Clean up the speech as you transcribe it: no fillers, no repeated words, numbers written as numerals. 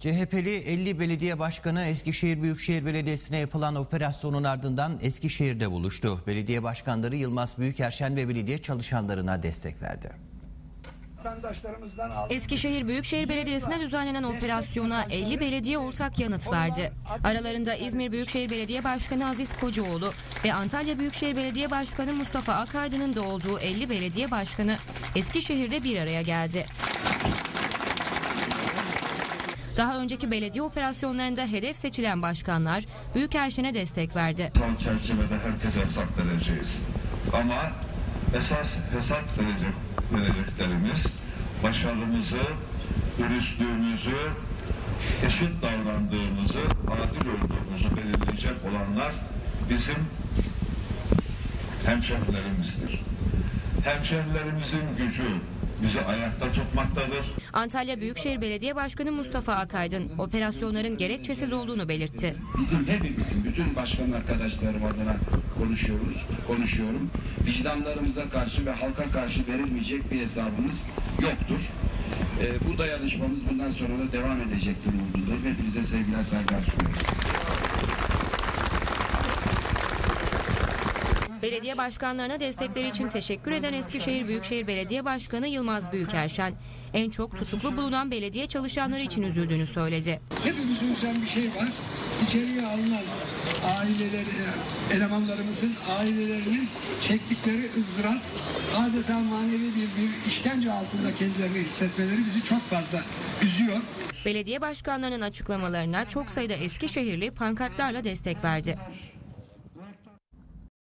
CHP'li 50 belediye başkanı Eskişehir Büyükşehir Belediyesi'ne yapılan operasyonun ardından Eskişehir'de buluştu. Belediye başkanları Yılmaz Büyükerşen ve belediye çalışanlarına destek verdi. Eskişehir Büyükşehir Belediyesi'ne düzenlenen operasyona 50 belediye ortak yanıt verdi. Aralarında İzmir Büyükşehir Belediye Başkanı Aziz Kocaoğlu ve Antalya Büyükşehir Belediye Başkanı Mustafa Akaydın'ın da olduğu 50 belediye başkanı Eskişehir'de bir araya geldi. Daha önceki belediye operasyonlarında hedef seçilen başkanlar Büyükerşen'e destek verdi. Son çerçevede herkese hesap vereceğiz. Ama esas hesap vereceklerimiz başarımızı, dürüstlüğümüzü, eşit davrandığımızı, adil olduğumuzu belirleyecek olanlar bizim hemşehrilerimizdir. Hemşehrilerimizin gücü bizi ayakta tutmaktadır. Antalya Büyükşehir Belediye Başkanı Mustafa Akaydın operasyonların gerekçesiz olduğunu belirtti. Bizim hepimizin, bütün başkan arkadaşlarım adına konuşuyorum. Vicdanlarımıza karşı ve halka karşı verilmeyecek bir hesabımız yoktur. Bu dayanışmamız bundan sonra da devam edecektir umuduyla. Hepinize sevgiler, saygılar sunuyorum. Belediye başkanlarına destekleri için teşekkür eden Eskişehir Büyükşehir Belediye Başkanı Yılmaz Büyükerşen, en çok tutuklu bulunan belediye çalışanları için üzüldüğünü söyledi. Hepimizi üzen bir şey var. İçeriye alınan aileler, elemanlarımızın ailelerinin çektikleri ızdırap, adeta manevi bir işkence altında kendilerini hissetmeleri bizi çok fazla üzüyor. Belediye başkanlarının açıklamalarına çok sayıda Eskişehirli pankartlarla destek verdi.